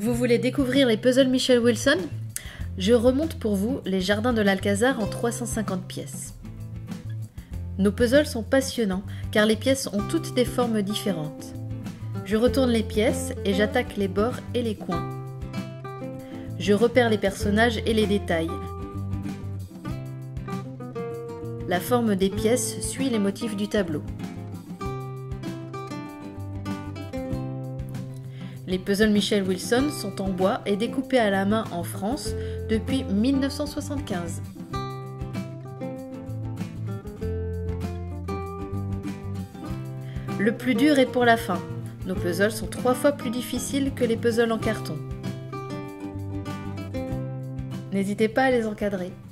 Vous voulez découvrir les puzzles Michel Wilson? Je remonte pour vous les jardins de l'Alcazar en 350 pièces. Nos puzzles sont passionnants car les pièces ont toutes des formes différentes. Je retourne les pièces et j'attaque les bords et les coins. Je repère les personnages et les détails. La forme des pièces suit les motifs du tableau. Les puzzles Michel Wilson sont en bois et découpés à la main en France depuis 1975. Le plus dur est pour la fin. Nos puzzles sont 3 fois plus difficiles que les puzzles en carton. N'hésitez pas à les encadrer.